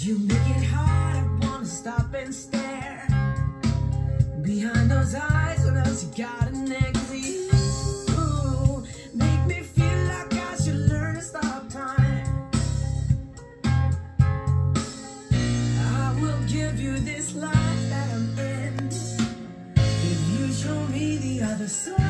You make it hard, I wanna stop and stare. Behind those eyes, what else you got next? You make me feel like I should learn to stop time. I will give you this life that I'm in if you show me the other side.